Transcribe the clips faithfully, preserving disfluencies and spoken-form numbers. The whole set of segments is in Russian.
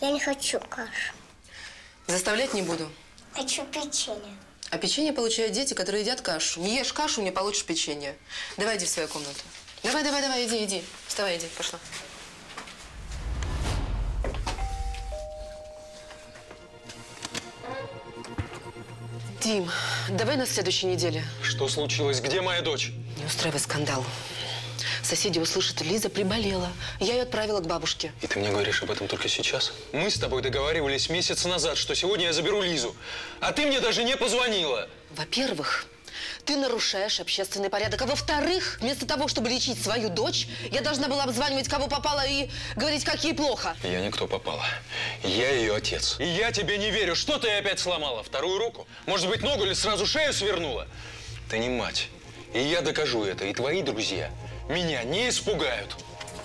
Я не хочу кашу. Заставлять не буду. Хочу печенье. А печенье получают дети, которые едят кашу. Не ешь кашу, не получишь печенье. Давай иди в свою комнату. Давай, давай, давай, иди, иди. Вставай, иди, пошла. Дим, давай на следующей неделе. Что случилось? Где моя дочь? Не устраивай скандал. Соседи услышат, Лиза приболела. Я ее отправила к бабушке. И ты мне говоришь об этом только сейчас? Мы с тобой договаривались месяц назад, что сегодня я заберу Лизу. А ты мне даже не позвонила. Во-первых, ты нарушаешь общественный порядок. А во-вторых, вместо того, чтобы лечить свою дочь, я должна была обзванивать, кого попало, и говорить, как ей плохо. Я никто попала. Я ее отец. И я тебе не верю. Что ты опять сломала? Вторую руку? Может быть, ногу или сразу шею свернула? Ты не мать. И я докажу это. И твои друзья меня не испугают.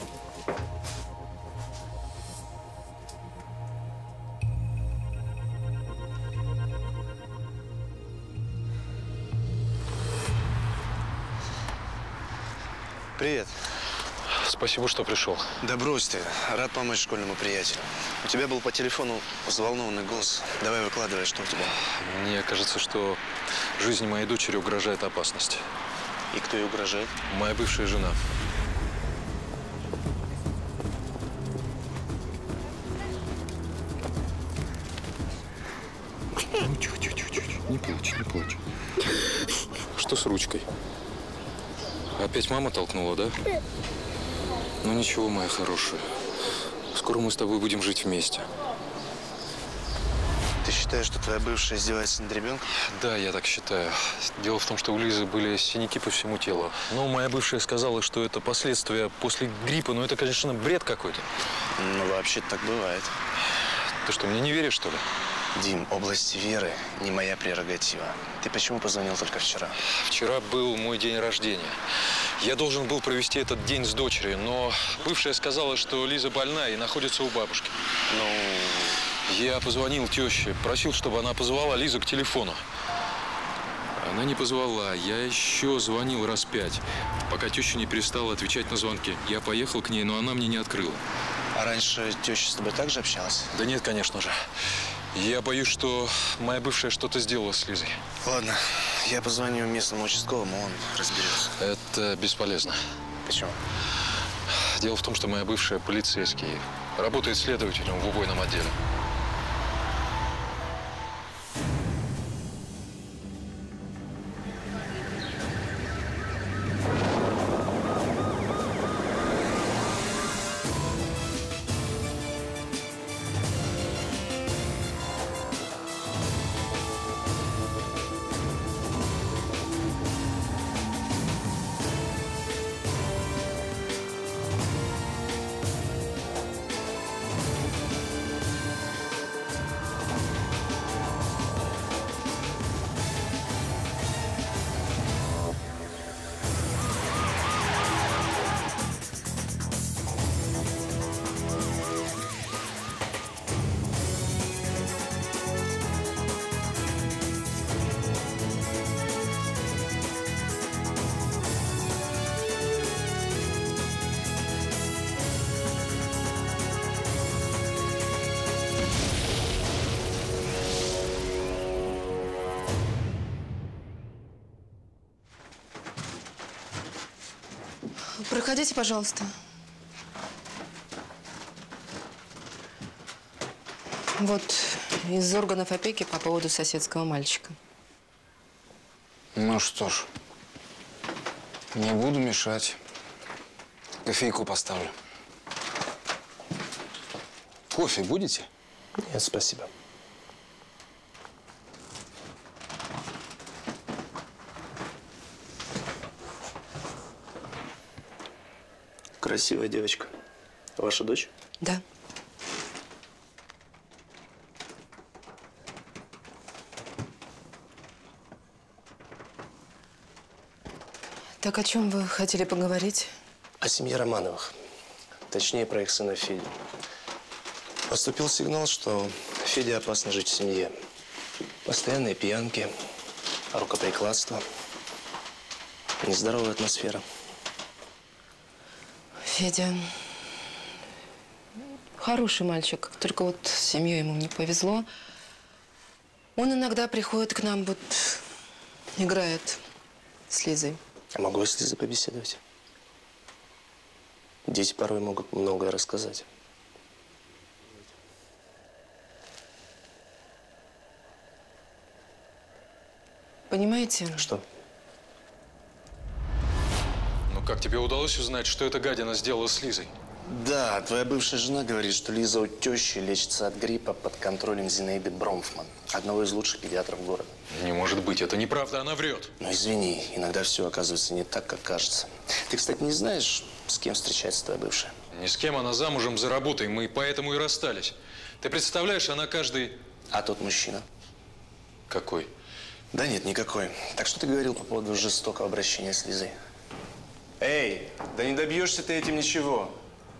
Привет. Спасибо, что пришел. Да брось ты. Рад помочь школьному приятелю. У тебя был по телефону взволнованный голос. Давай выкладывай, что у тебя. Мне кажется, что жизни моей дочери угрожает опасность. И кто ей угрожает? Моя бывшая жена. Ну, тихо, тихо, тихо, тихо. Не плачь, не плачь. Что с ручкой? Опять мама толкнула, да? Ну ничего, моя хорошая. Скоро мы с тобой будем жить вместе. Ты считаешь, что твоя бывшая издевается над ребенком? Да, я так считаю. Дело в том, что у Лизы были синяки по всему телу. Но моя бывшая сказала, что это последствия после гриппа. Но это, конечно, бред какой-то. Ну, вообще-то так бывает. Ты что, мне не веришь, что ли? Дим, область веры не моя прерогатива. Ты почему позвонил только вчера? Вчера был мой день рождения. Я должен был провести этот день с дочерью, но бывшая сказала, что Лиза больна и находится у бабушки. Ну, я позвонил теще, просил, чтобы она позвала Лизу к телефону. Она не позвала. Я еще звонил раз пять, пока теща не перестала отвечать на звонки. Я поехал к ней, но она мне не открыла. А раньше теща с тобой так же общалась? Да нет, конечно же. Я боюсь, что моя бывшая что-то сделала с Лизой. Ладно, я позвоню местному участковому, он разберется. Это бесполезно. Почему? Дело в том, что моя бывшая полицейский, работает следователем в убойном отделе. Проходите, пожалуйста. Вот из органов опеки по поводу соседского мальчика. Ну что ж, не буду мешать. Кофейку поставлю. Кофе будете? Нет, спасибо. Красивая девочка. Ваша дочь? Да. Так о чем вы хотели поговорить? О семье Романовых. Точнее, про их сына Федю. Поступил сигнал, что Феде опасно жить в семье. Постоянные пьянки, рукоприкладство, нездоровая атмосфера. Федя хороший мальчик, только вот с семьей ему не повезло. Он иногда приходит к нам, вот играет с Лизой. А могу я с Лизой побеседовать? Дети порой могут многое рассказать. Понимаете? Что? Ну как тебе удалось узнать, что эта гадина сделала с Лизой? Да, твоя бывшая жена говорит, что Лиза у тещи лечится от гриппа под контролем Зинаиды Бромфман, одного из лучших педиатров города. Не может быть, это неправда, она врет. Ну, извини, иногда все оказывается не так, как кажется. Ты, кстати, не знаешь, с кем встречается твоя бывшая? Ни с кем, она замужем за работой, мы поэтому и расстались. Ты представляешь, она каждый… А тот мужчина? Какой? Да нет, никакой. Так что ты говорил по поводу жестокого обращения с Лизой? Эй, да не добьешься ты этим ничего.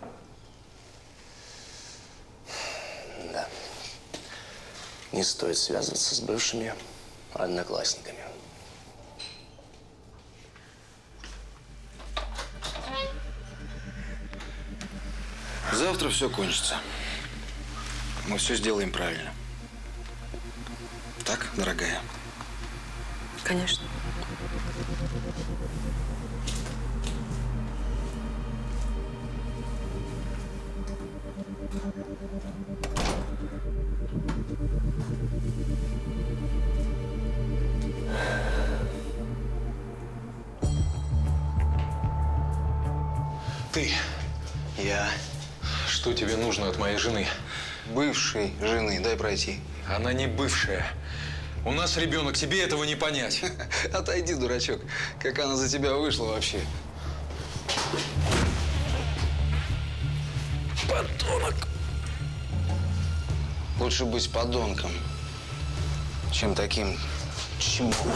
Да. Не стоит связываться с бывшими одноклассниками. Завтра все кончится. Мы все сделаем правильно. Так, дорогая? Конечно. Ты. Я. Что тебе нужно от моей жены? Бывшей жены, дай пройти. Она не бывшая. У нас ребенок, тебе этого не понять. Отойди, дурачок. Как она за тебя вышла вообще? Подонок. Лучше быть подонком, чем таким чмом.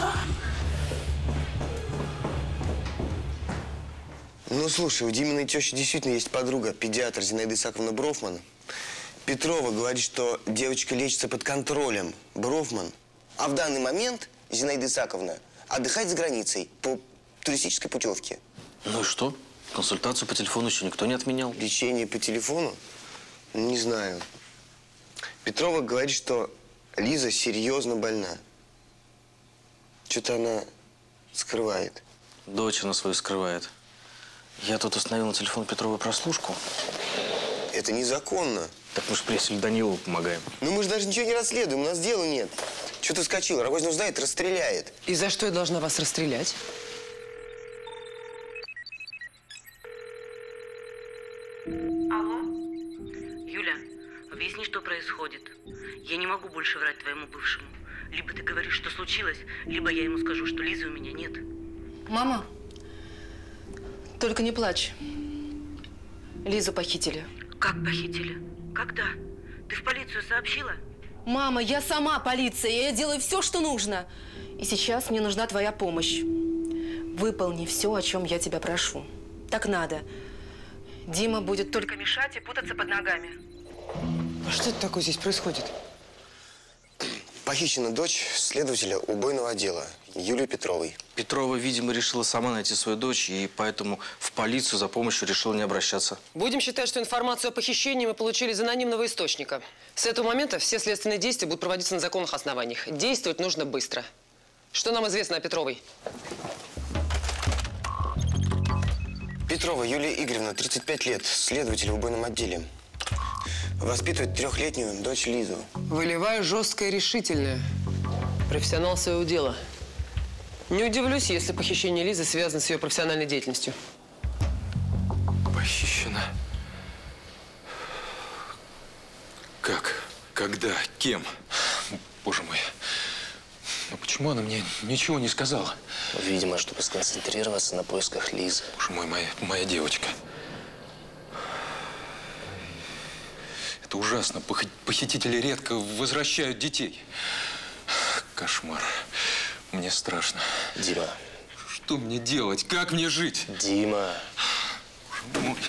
Ну, слушай, у Диминой тещи действительно есть подруга, педиатр Зинаида Исааковна Брофман. Петрова говорит, что девочка лечится под контролем Брофман. А в данный момент Зинаида Исааковна отдыхает за границей по туристической путевке. Ну и что? Консультацию по телефону еще никто не отменял. Лечение по телефону? Не знаю. Петрова говорит, что Лиза серьезно больна. Что-то она скрывает. Дочь она свою скрывает. Я тут установил на телефон Петровой прослушку. Это незаконно. Так мы же прессе Данилову помогаем. Ну мы же даже ничего не расследуем, у нас дела нет. Что ты вскочил? Рогозин узнает, расстреляет. И за что я должна вас расстрелять? Алло? Юля, объясни, что происходит. Я не могу больше врать твоему бывшему. Либо ты говоришь, что случилось, либо я ему скажу, что Лизы у меня нет. Мама, только не плачь. Лизу похитили. Как похитили? Когда? Ты в полицию сообщила? Мама, я сама полиция, я делаю все, что нужно. И сейчас мне нужна твоя помощь. Выполни все, о чем я тебя прошу. Так надо. Дима будет только мешать и путаться под ногами. А что это такое здесь происходит? Похищена дочь следователя убойного отдела Юлии Петровой. Петрова, видимо, решила сама найти свою дочь, и поэтому в полицию за помощью решила не обращаться. Будем считать, что информацию о похищении мы получили из анонимного источника. С этого момента все следственные действия будут проводиться на законных основаниях. Действовать нужно быстро. Что нам известно о Петровой? Петрова Юлия Игоревна, тридцать пять лет, следователь в убойном отделе. Воспитывает трехлетнюю дочь Лизу. Волевая, жесткая, решительная. Профессионал своего дела. Не удивлюсь, если похищение Лизы связано с ее профессиональной деятельностью. Похищена. Как? Когда? Кем? Боже мой. Ну почему она мне ничего не сказала? Видимо, чтобы сконцентрироваться на поисках Лизы. Боже мой, моя, моя девочка. Это ужасно. Пох- Похитители редко возвращают детей. Кошмар. Мне страшно. Дима. Что мне делать? Как мне жить? Дима. Боже мой.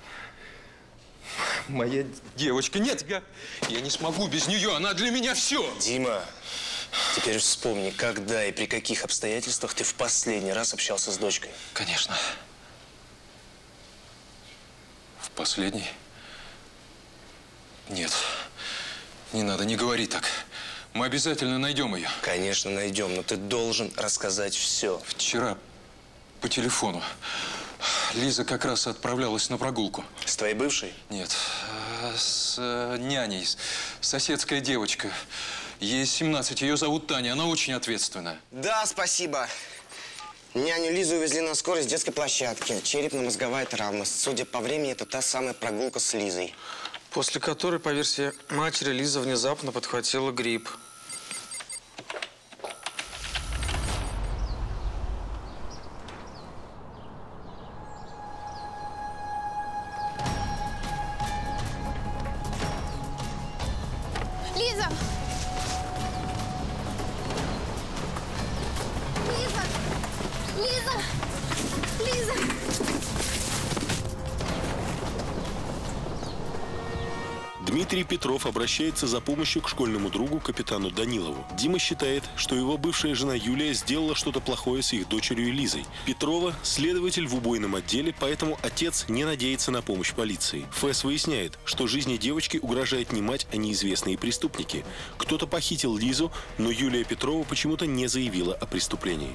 Моя девочка. Нет, я, я не смогу без нее. Она для меня все. Дима. Теперь вспомни, когда и при каких обстоятельствах ты в последний раз общался с дочкой. Конечно. В последний. Нет, не надо, не говори так. Мы обязательно найдем ее. Конечно, найдем, но ты должен рассказать все. Вчера по телефону Лиза как раз отправлялась на прогулку. С твоей бывшей? Нет, с э, няней, с- соседская девочка. Ей семнадцать, ее зовут Таня, она очень ответственная. Да, спасибо. Няню Лизу увезли на скорой с детской площадки. Черепно-мозговая травма. Судя по времени, это та самая прогулка с Лизой. После которой, по версии матери, Лиза внезапно подхватила грипп. Лиза! Лиза! Лиза! Лиза! Дмитрий Петров обращается за помощью к школьному другу, капитану Данилову. Дима считает, что его бывшая жена Юлия сделала что-то плохое с их дочерью Лизой. Петрова – следователь в убойном отделе, поэтому отец не надеется на помощь полиции. ФЭС выясняет, что жизни девочки угрожает не мать, а неизвестные преступники. Кто-то похитил Лизу, но Юлия Петрова почему-то не заявила о преступлении.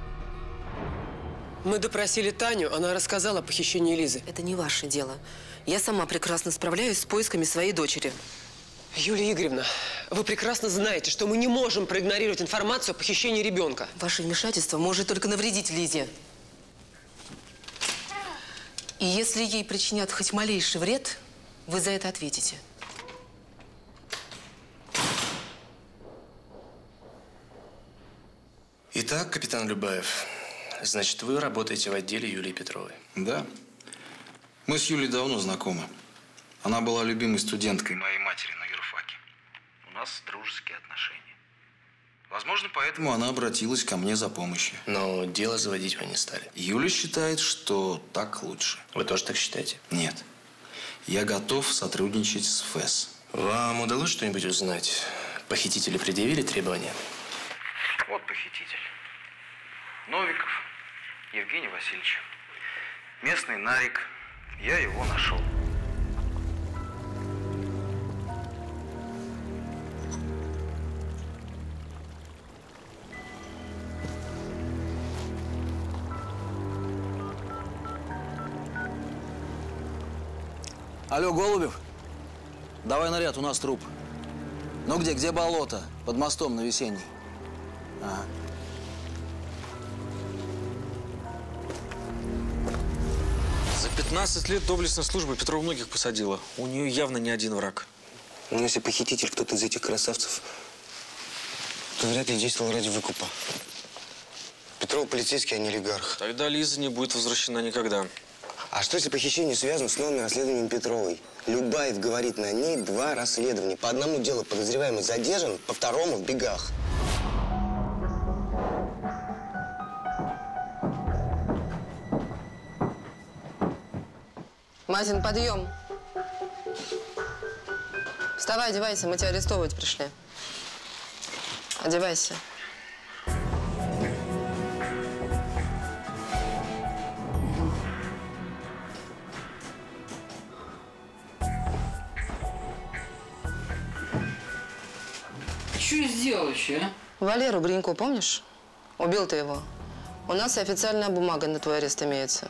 Мы допросили Таню, она рассказала о похищении Лизы. Это не ваше дело. Я сама прекрасно справляюсь с поисками своей дочери. Юлия Игоревна, вы прекрасно знаете, что мы не можем проигнорировать информацию о похищении ребенка. Ваше вмешательство может только навредить Лизе. И если ей причинят хоть малейший вред, вы за это ответите. Итак, капитан Любаев, значит, вы работаете в отделе Юлии Петровой? Да. Мы с Юлей давно знакомы. Она была любимой студенткой моей матери на юрфаке. У нас дружеские отношения. Возможно, поэтому она обратилась ко мне за помощью. Но дело заводить вы не стали. Юля считает, что так лучше. Вы тоже так считаете? Нет. Я готов сотрудничать с ФЭС. Вам удалось что-нибудь узнать? Похитители предъявили требования? Вот похититель. Новиков Евгений Васильевич. Местный нарик. Я его нашел. Алло, Голубев, давай наряд, у нас труп. Ну где, где болото? Под мостом на Весенний. Ага. За пятнадцать лет доблестной службы Петрова многих посадила. У нее явно не один враг. Но если похититель кто-то из этих красавцев, то вряд ли действовал ради выкупа. Петров полицейский, а не олигарх. Тогда Лиза не будет возвращена никогда. А что, если похищение связано с новым расследованием Петровой? Любаев говорит, на ней два расследования. По одному делу подозреваемый задержан, по второму в бегах. Мазин, подъем. Вставай, одевайся, мы тебя арестовывать пришли. Одевайся. Что сделал еще, а? Валеру Бринько, помнишь? Убил ты его. У нас и официальная бумага на твой арест имеется.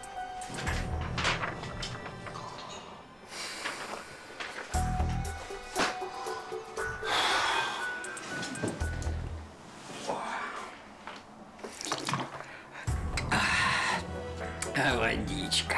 Водичка.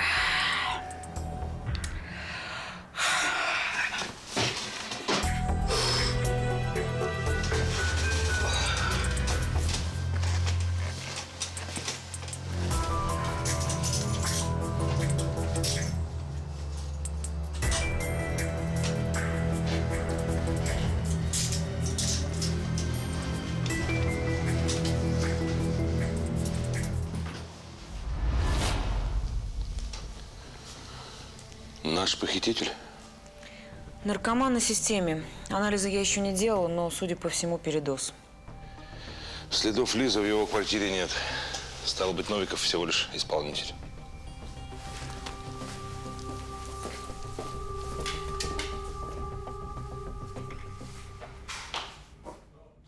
Наш похититель? Наркоман на системе. Анализы я еще не делала, но, судя по всему, передоз. Следов Лизы в его квартире нет. Стало быть, Новиков всего лишь исполнитель.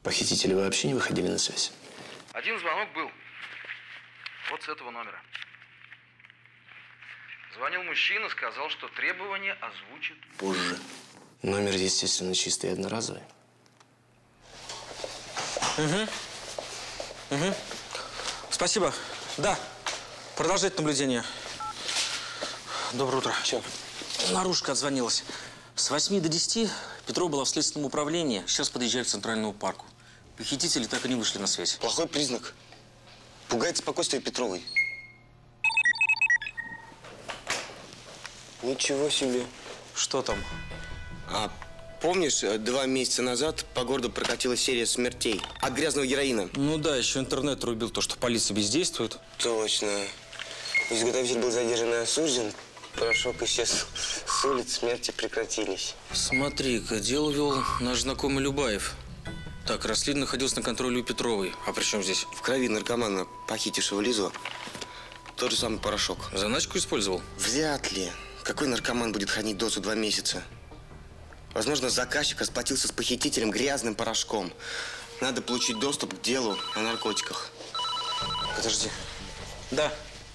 Похитители вообще не выходили на связь? Один звонок был. Вот с этого номера. Звонил мужчина, сказал, что требования озвучит позже. Номер, естественно, чистый и одноразовый. Угу. Угу. Спасибо. Да. Продолжать наблюдение. Доброе утро. Чем? Наружка отзвонилась. С восьми до десяти Петрова была в следственном управлении. Сейчас подъезжает к Центральному парку. Похитители так и не вышли на связь. Плохой признак. Пугает спокойствие Петровой. Ничего себе. Что там? А помнишь, два месяца назад по городу прокатилась серия смертей от грязного героина? Ну да, еще интернет рубил то, что полиция бездействует. Точно. Изготовитель был задержан и осужден. Порошок исчез с улиц, смерти прекратились. Смотри-ка, дело вел наш знакомый Любаев. Так, Рослин находился на контроле у Петровой. А при чем здесь? В крови наркомана, похитившего Лизу, тот же самый порошок. Заначку использовал? Вряд ли. Какой наркоман будет хранить дозу два месяца? Возможно, заказчик расплатился с похитителем грязным порошком. Надо получить доступ к делу о наркотиках. Подожди. Да.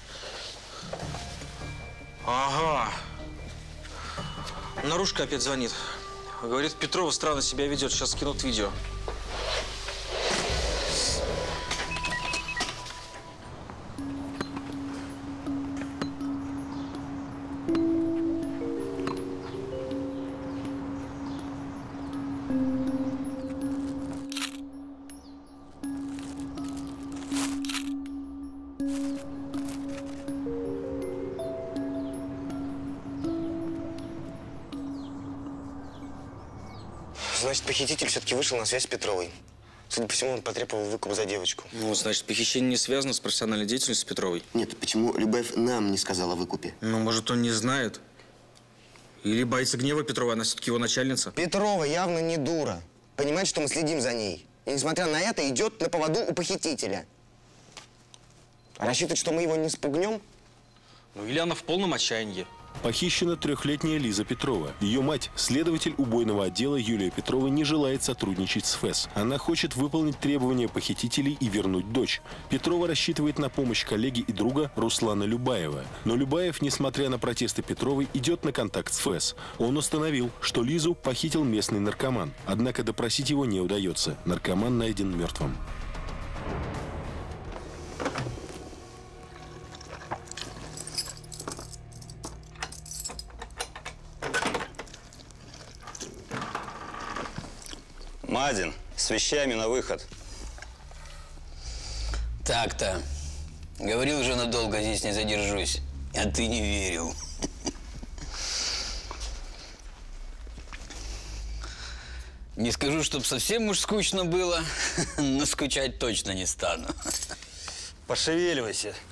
Ага. Наружка опять звонит. Говорит, Петрова странно себя ведет. Сейчас скинут видео. Значит, похититель все-таки вышел на связь с Петровой. Судя по всему, он потребовал выкуп за девочку. Ну, значит, похищение не связано с профессиональной деятельностью Петровой? Нет, почему Любаев нам не сказал о выкупе? Ну, может, он не знает? Или боится гнева Петровой, она все-таки его начальница? Петрова явно не дура. Понимает, что мы следим за ней. И, несмотря на это, идет на поводу у похитителя. А рассчитывает, что мы его не спугнем? Ну, или она в полном отчаянии. Похищена трехлетняя Лиза Петрова. Ее мать, следователь убойного отдела Юлия Петрова, не желает сотрудничать с ФЭС. Она хочет выполнить требования похитителей и вернуть дочь. Петрова рассчитывает на помощь коллеги и друга Руслана Любаева. Но Любаев, несмотря на протесты Петровой, идет на контакт с ФЭС. Он установил, что Лизу похитил местный наркоман. Однако допросить его не удается. Наркоман найден мертвым. Мазин, с вещами на выход. Так-то. Говорил же, надолго здесь не задержусь. А ты не верил. Не скажу, чтоб совсем уж скучно было, но скучать точно не стану. Пошевеливайся.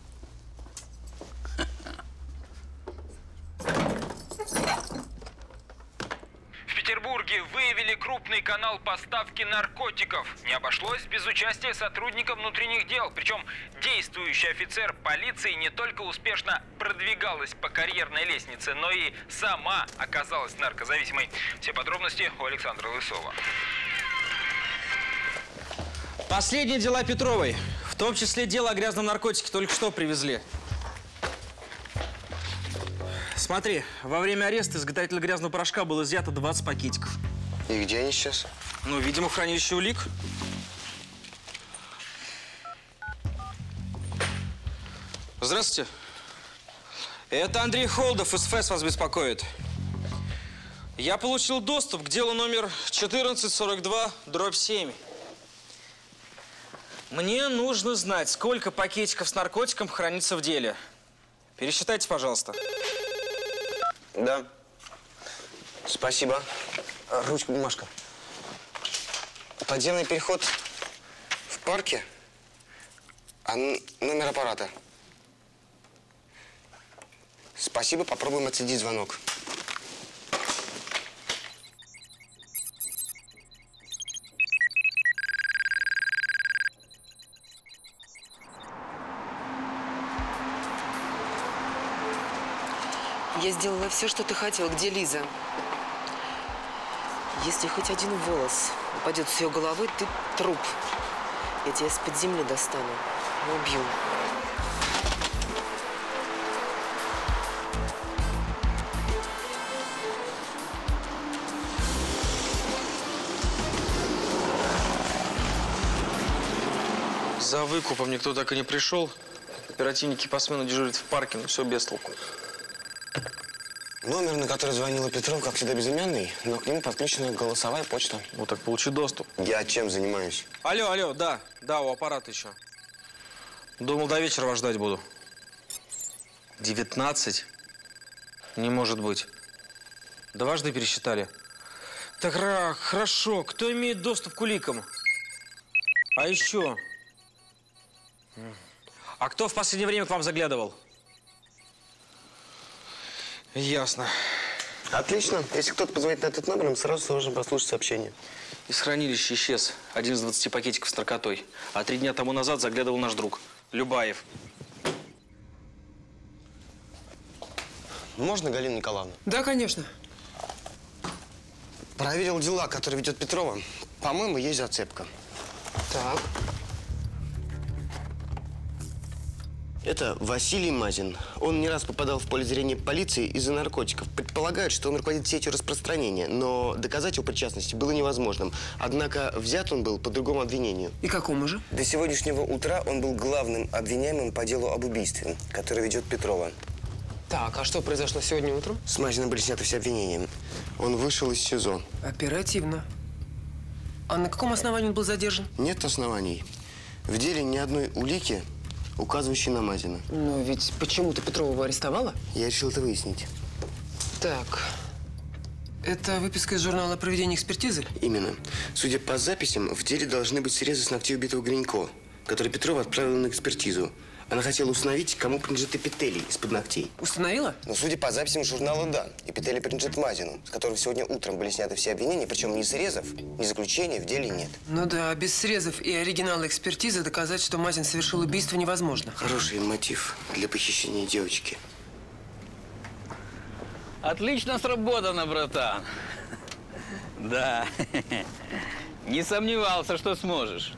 В Петербурге выявили крупный канал поставки наркотиков. Не обошлось без участия сотрудников внутренних дел. Причем действующий офицер полиции не только успешно продвигалась по карьерной лестнице, но и сама оказалась наркозависимой. Все подробности у Александра Лысова. Последние дела Петровой. В том числе дело о грязном наркотике только что привезли. Смотри, во время ареста изготовителя грязного порошка было изъято двадцать пакетиков. И где они сейчас? Ну, видимо, в хранилище улик. Здравствуйте. Это Андрей Холдов из ФЭС вас беспокоит. Я получил доступ к делу номер четырнадцать сорок два дробь семь. Мне нужно знать, сколько пакетиков с наркотиком хранится в деле. Пересчитайте, пожалуйста. Да. Спасибо. Ручка, бумажка. Подземный переход в парке, а номер аппарата. Спасибо, попробуем отследить звонок. Я сделала все, что ты хотел. Где Лиза? Если хоть один волос упадет с ее головы, ты труп. Я тебя из-под земли достану и убью. За выкупом никто так и не пришел. Оперативники по смену дежурят в парке, но все без толку. Номер, на который звонила Петрова, как всегда, безымянный, но к нему подключена голосовая почта. Ну так получи доступ. Я чем занимаюсь? Алло, алло, да, да, у аппарата еще. Думал, до вечера вас ждать буду. девятнадцать? Не может быть. Дважды пересчитали. Так, хорошо, кто имеет доступ к уликам? А еще... А кто в последнее время к вам заглядывал? Ясно. Отлично. Если кто-то позвонит на этот номер, им сразу сложно послушать сообщение. Из хранилища исчез один из двадцати пакетиков с наркотой. А три дня тому назад заглядывал наш друг Любаев. Можно, Галина Николаевна? Да, конечно. Проверил дела, которые ведет Петрова. По-моему, есть зацепка. Так. Это Василий Мазин. Он не раз попадал в поле зрения полиции из-за наркотиков. Предполагают, что он руководит сетью распространения, но доказать его причастности было невозможным. Однако взят он был по другому обвинению. И какому же? До сегодняшнего утра он был главным обвиняемым по делу об убийстве, которое ведет Петрова. Так, а что произошло сегодня утром? С Мазиным были сняты все обвинения. Он вышел из СИЗО. Оперативно. А на каком основании он был задержан? Нет оснований. В деле ни одной улики, указывающей на Мазина. Но ведь почему-то Петрова его арестовала? Я решил это выяснить. Так, это выписка из журнала проведения экспертизы? Именно. Судя по записям, в деле должны быть срезы с ногтей убитого Гринько, который Петрова отправила на экспертизу. Она хотела установить, кому принадлежит эпителий из-под ногтей. Установила? Но судя по записям журнала, да. Эпителий принадлежит Мазину, с которого сегодня утром были сняты все обвинения, причем ни срезов, ни заключения в деле нет. Ну да, без срезов и оригинала экспертизы доказать, что Мазин совершил убийство, невозможно. Хороший мотив для похищения девочки. Отлично сработано, братан. Да. Не сомневался, что сможешь.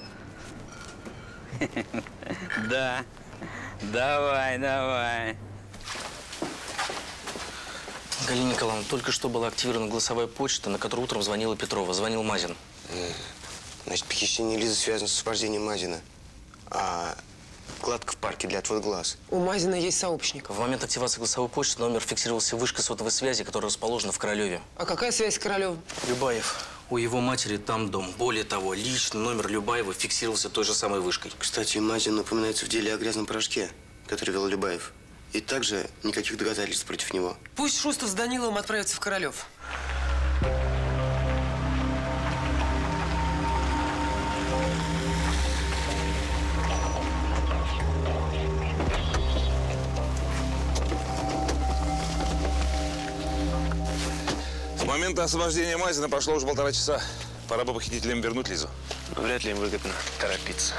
Да. Давай, давай. Галина Николаевна, только что была активирована голосовая почта, на которую утром звонила Петрова. Звонил Мазин. Значит, похищение Лизы связано с освобождением Мазина. А кладка в парке для отвода глаз. У Мазина есть сообщник. В момент активации голосовой почты номер фиксировался вышкой сотовой связи, которая расположена в Королеве. А какая связь с Королевым? Любаев. У его матери там дом. Более того, личный номер Любаева фиксировался той же самой вышкой. Кстати, Мазин упоминается в деле о грязном порошке, который вел Любаев. И также никаких доказательств против него. Пусть Шустов с Даниловым отправятся в Королев. С момента освобождения Мазина прошло уже полтора часа. Пора бы похитителям вернуть Лизу. Но вряд ли им выгодно торопиться.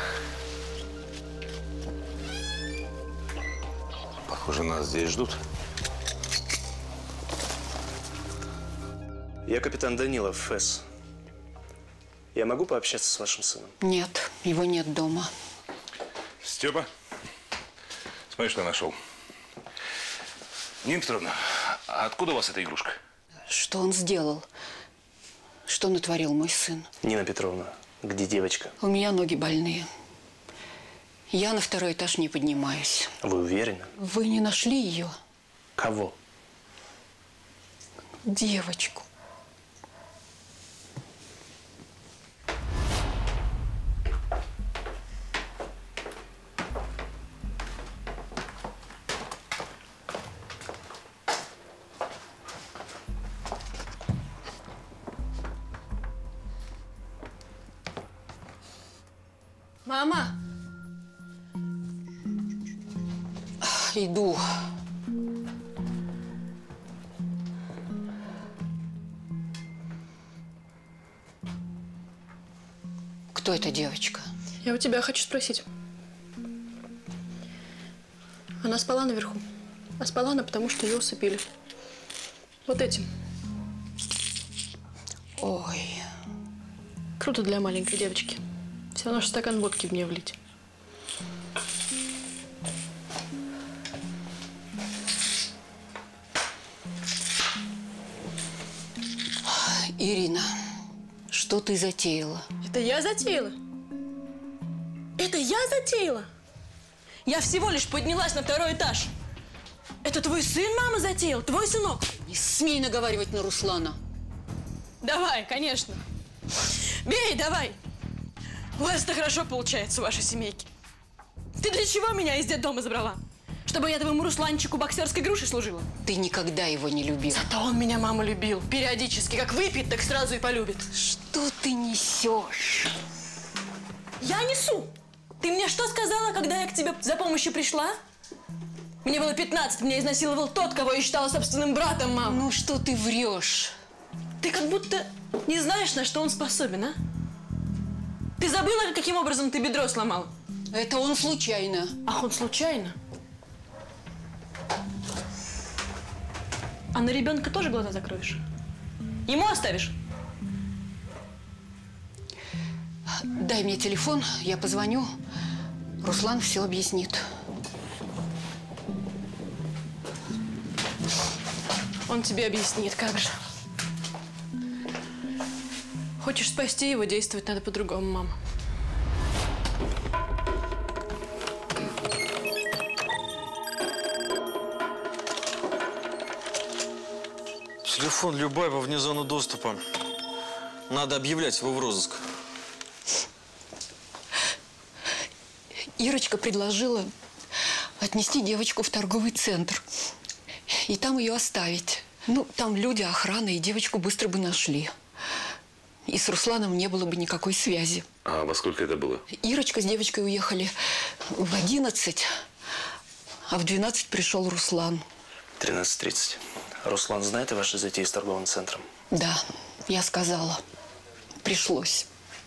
Похоже, нас здесь ждут. Я капитан Данилов, ФЭС. Я могу пообщаться с вашим сыном? Нет, его нет дома. Степа, смотри, что я нашел. Нина Петровна, а откуда у вас эта игрушка? Что он сделал? Что натворил мой сын? Нина Петровна, где девочка? У меня ноги больные. Я на второй этаж не поднимаюсь. Вы уверены? Вы не нашли ее? Кого? Девочку. Мама! Иду. Кто эта девочка? Я у тебя хочу спросить. Она спала наверху. А спала она, потому что ее усыпили. Вот этим. Круто для маленькой девочки. Все равно, что стакан водки в нее влить. Ирина, что ты затеяла? Это я затеяла? Это я затеяла? Я всего лишь поднялась на второй этаж. Это твой сын, мама, затеял? Твой сынок? Не смей наговаривать на Руслана. Давай, конечно. Бей, давай. У вас это хорошо получается, у вашей семейки. Ты для чего меня из детдома забрала? Чтобы я твоему Русланчику боксерской грушей служила? Ты никогда его не любила. Зато он меня, мама, любил. Периодически. Как выпьет, так сразу и полюбит. Что ты несешь? Я несу. Ты мне что сказала, когда я к тебе за помощью пришла? Мне было пятнадцать, меня изнасиловал тот, кого я считала собственным братом, мама. Ну что ты врешь? Ты как будто не знаешь, на что он способен, а? Ты забыла, каким образом ты бедро сломала? Это он случайно. Ах, он случайно? А на ребенка тоже глаза закроешь? Ему оставишь? Дай мне телефон, я позвоню. Руслан все объяснит. Он тебе объяснит, как же. Хочешь спасти его, действовать надо по-другому, мама. Телефон Любаева вне зоны доступа. Надо объявлять его в розыск. Ирочка предложила отнести девочку в торговый центр и там ее оставить. Ну, там люди, охрана, и девочку быстро бы нашли. И с Русланом не было бы никакой связи. А во сколько это было? Ирочка с девочкой уехали в одиннадцать, а в двенадцать пришел Руслан. тринадцать тридцать. Руслан знает о вашей затее с торговым центром? Да, я сказала. Пришлось.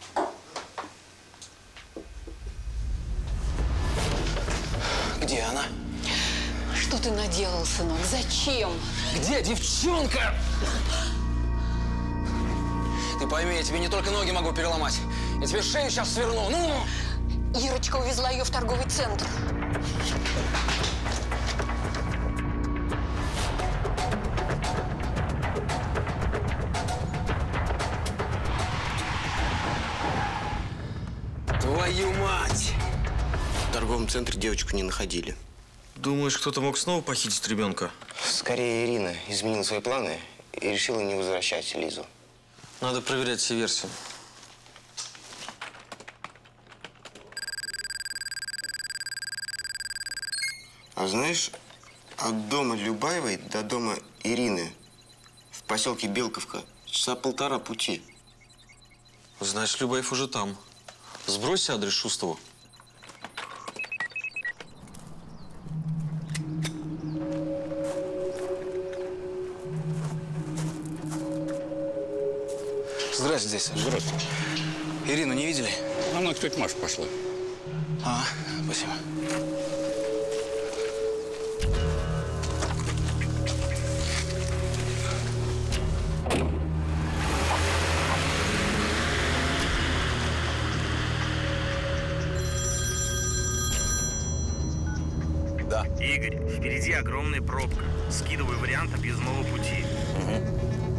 Где она? Что ты наделал, сынок? Зачем? Где девчонка? Ты пойми, я тебе не только ноги могу переломать. Я тебе шею сейчас сверну. Ну! Ирочка увезла ее в торговый центр. Твою мать! В торговом центре девочку не находили. Думаешь, кто-то мог снова похитить ребенка? Скорее, Ирина изменила свои планы и решила не возвращать Лизу. Надо проверять все версии. А знаешь, от дома Любаевой до дома Ирины в поселке Белковка часа полтора пути. Значит, Любаев уже там. Сбрось адрес Шустову. Здравствуйте, Саша. Здравствуйте. Ирину не видели? Она к тете Маше пошла. А, спасибо. Да. Игорь, впереди огромная пробка. Скидывай вариант объездного пути. Угу.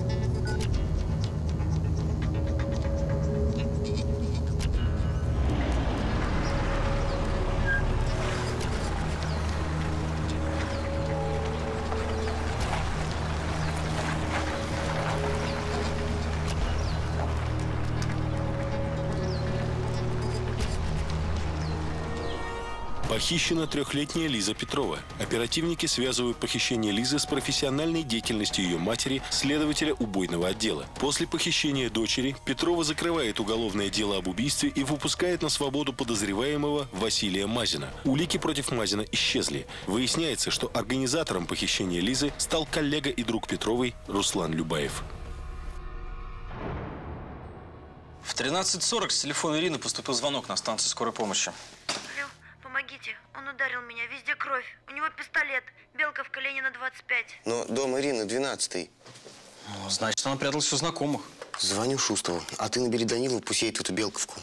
Похищена трехлетняя Лиза Петрова. Оперативники связывают похищение Лизы с профессиональной деятельностью ее матери, следователя убойного отдела. После похищения дочери Петрова закрывает уголовное дело об убийстве и выпускает на свободу подозреваемого Василия Мазина. Улики против Мазина исчезли. Выясняется, что организатором похищения Лизы стал коллега и друг Петровой Руслан Любаев. В тринадцать сорок с телефона Ирины поступил звонок на станции скорой помощи. Алло, помогите. Он ударил меня. Везде кровь. У него пистолет. Белковка, Ленина, двадцать пять. Но дом Ирины двенадцатый. Ну, значит, она пряталась у знакомых. Звоню Шустову, а ты набери Данилова, пусть едет в эту Белковку.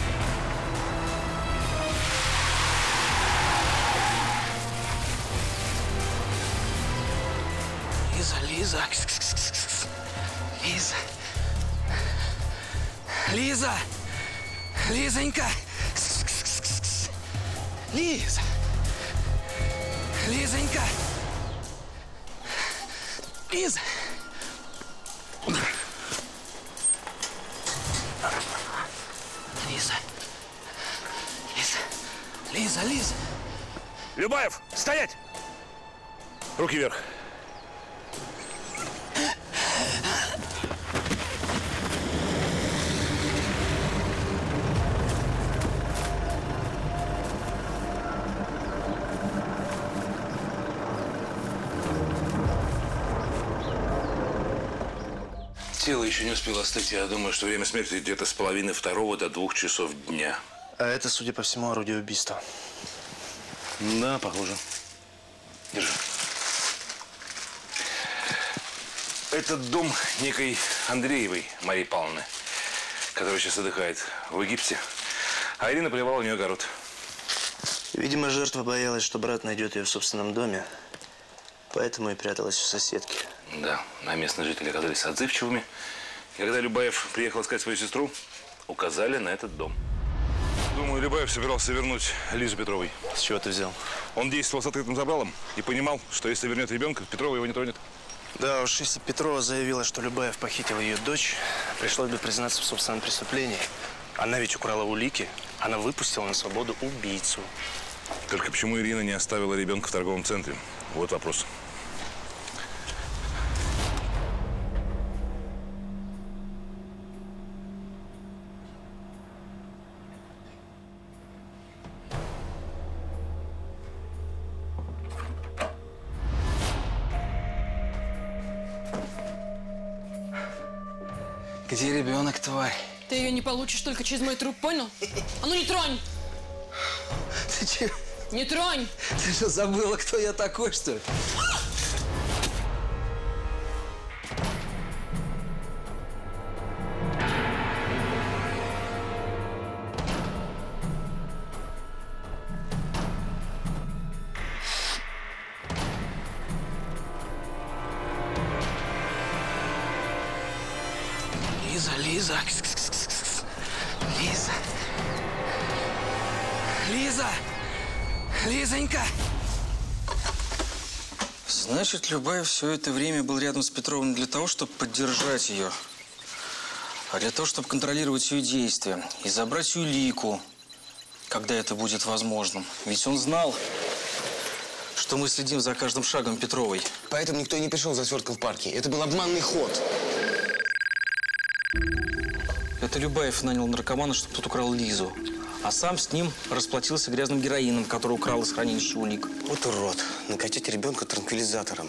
Лиза, Лиза. Кс -кс -кс -кс -кс. Лиза. Лиза. Лизонька. Кс -кс -кс -кс -кс. Лиза. Лизонька. Лиза. Лиза. Лиза. Лиза, Лиза. Любаев, стоять! Руки вверх. Тело еще не успело остыть. Я думаю, что время смерти где-то с половины второго до двух часов дня. А это, судя по всему, орудие убийства. Да, похоже. Держи. Это дом некой Андреевой Марии Павловны, которая сейчас отдыхает в Египте. А Ирина поливала у нее огород. Видимо, жертва боялась, что брат найдет ее в собственном доме, поэтому и пряталась у соседки. Да, а местные жители оказались отзывчивыми. И когда Любаев приехал искать свою сестру, указали на этот дом. Думаю, Любаев собирался вернуть Лизу Петровой. С чего ты взял? Он действовал с открытым забралом и понимал, что если вернет ребенка, Петрова его не тронет. Да уж, если Петрова заявила, что Любаев похитил ее дочь, пришлось бы признаться в собственном преступлении. Она ведь украла улики, она выпустила на свободу убийцу. Только почему Ирина не оставила ребенка в торговом центре? Вот вопрос. Где ребенок, тварь? Ты ее не получишь только через мой труп, понял? А ну не тронь! Ты че? Не тронь! Ты что, забыла, кто я такой, что ли? Лиза, Лиза. Кс -кс -кс -кс -кс. Лиза. Лиза. Лизонька. Значит, Любаев все это время был рядом с Петровой не для того, чтобы поддержать ее, а для того, чтобы контролировать ее действия и забрать улику, когда это будет возможным. Ведь он знал, что мы следим за каждым шагом Петровой. Поэтому никто и не пришел за свертком в парке. Это был обманный ход. Это Любаев нанял наркомана, чтобы тот украл Лизу. А сам с ним расплатился грязным героином, который украл из хранилища улик. Вот урод. Накачать ребенка транквилизатором.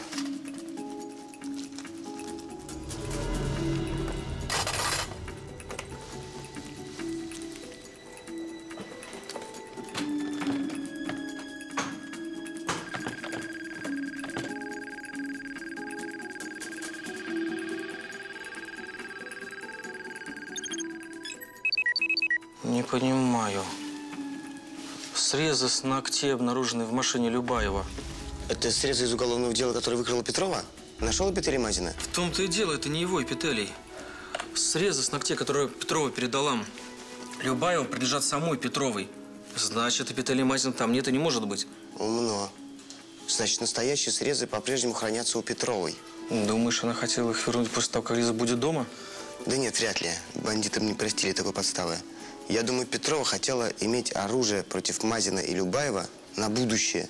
Не понимаю. Срезы с ногтей, обнаруженные в машине Любаева. Это срезы из уголовного дела, которое выкрала Петрова? Нашел эпителий Мазина? В том-то и дело, это не его эпителий. Срезы с ногтей, которые Петрова передала Любаеву, принадлежат самой Петровой. Значит, эпителий Мазина там нет и не может быть. Умно. Значит, настоящие срезы по-прежнему хранятся у Петровой. Думаешь, она хотела их вернуть после того, как Лиза будет дома? Да нет, вряд ли. Бандитам не простили такой подставы. Я думаю, Петрова хотела иметь оружие против Мазина и Любаева на будущее.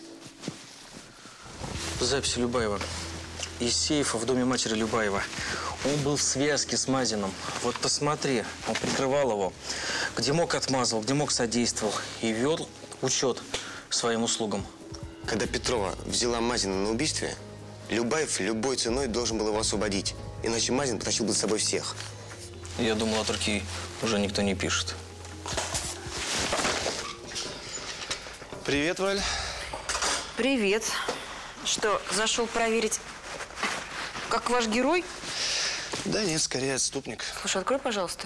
Записи Любаева. Из сейфа в доме матери Любаева. Он был в связке с Мазиным. Вот посмотри, он прикрывал его. Где мог, отмазывал, где мог, содействовал. И вел учет своим услугам. Когда Петрова взяла Мазина на убийстве, Любаев любой ценой должен был его освободить. Иначе Мазин потащил бы с собой всех. Я думал, от руки уже никто не пишет. Привет, Валь. Привет. Что, зашел проверить, как ваш герой? Да нет, скорее отступник. Слушай, открой, пожалуйста.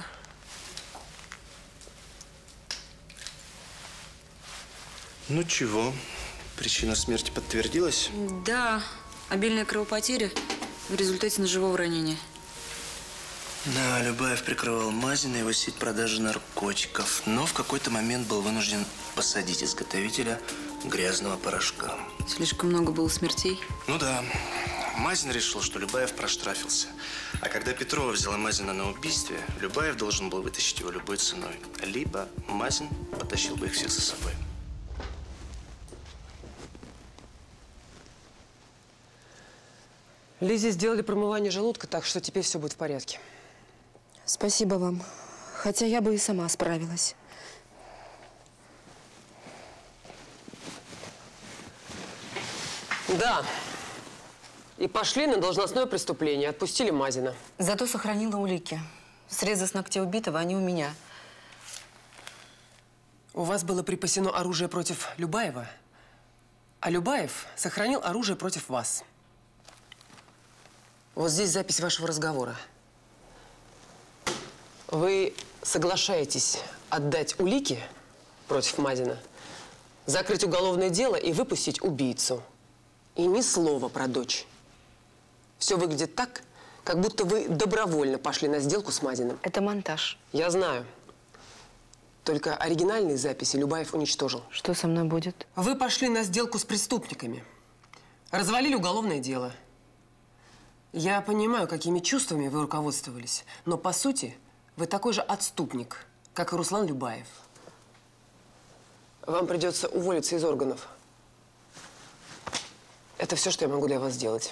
Ну чего? Причина смерти подтвердилась? Да, обильная кровопотеря в результате ножевого ранения. Да, Любаев прикрывал Мазина, его сеть продажи наркотиков, но в какой-то момент был вынужден посадить изготовителя грязного порошка. Слишком много было смертей? Ну да. Мазин решил, что Любаев проштрафился. А когда Петрова взяла Мазина на убийстве, Любаев должен был вытащить его любой ценой. Либо Мазин потащил бы их всех за собой. Лизе сделали промывание желудка, так что теперь все будет в порядке. Спасибо вам. Хотя я бы и сама справилась. Да. И пошли на должностное преступление. Отпустили Мазина. Зато сохранила улики. Срезы с ногтей убитого, они у меня. У вас было припасено оружие против Любаева, а Любаев сохранил оружие против вас. Вот здесь запись вашего разговора. Вы соглашаетесь отдать улики против Мазина, закрыть уголовное дело и выпустить убийцу. И ни слова про дочь. Все выглядит так, как будто вы добровольно пошли на сделку с Мазиным. Это монтаж. Я знаю. Только оригинальные записи Любаев уничтожил. Что со мной будет? Вы пошли на сделку с преступниками. Развалили уголовное дело. Я понимаю, какими чувствами вы руководствовались, но по сути вы такой же отступник, как и Руслан Любаев. Вам придется уволиться из органов. Это все, что я могу для вас сделать.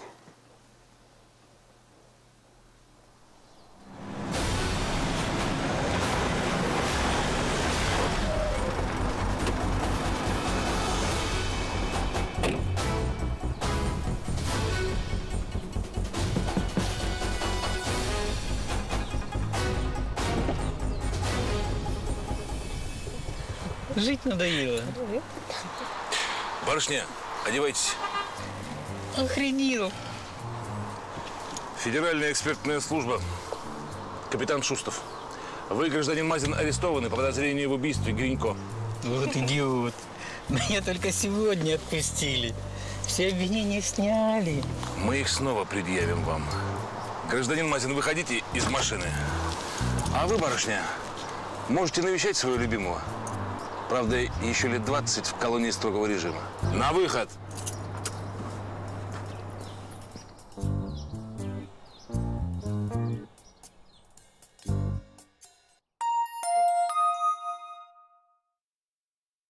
Жить надоело. Барышня, одевайтесь. Охренел. Федеральная экспертная служба. Капитан Шустов. Вы, гражданин Мазин, арестованы по подозрению в убийстве Гринько. Вот идиот. Меня только сегодня отпустили. Все обвинения сняли. Мы их снова предъявим вам. Гражданин Мазин, выходите из машины. А вы, барышня, можете навещать своего любимого. Правда, еще лет двадцать в колонии строгого режима. На выход!